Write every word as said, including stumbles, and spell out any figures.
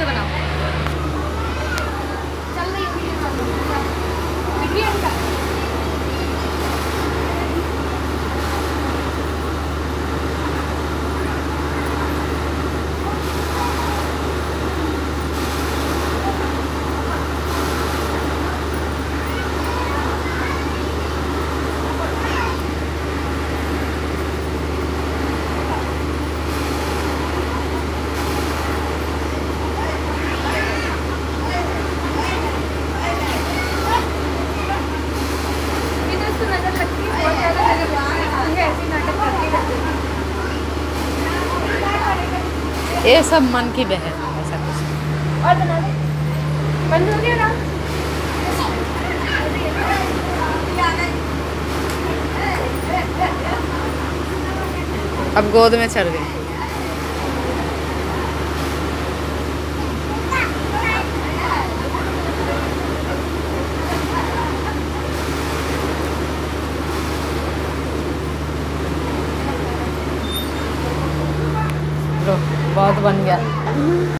से बनाओ। चल रही है वीडियो चल रही है। ये सब मन की बहन है, ऐसा कुछ। और बना दे, बंद हो गया ना। अब गोद में चढ़ गई। लो बहुत बन गया।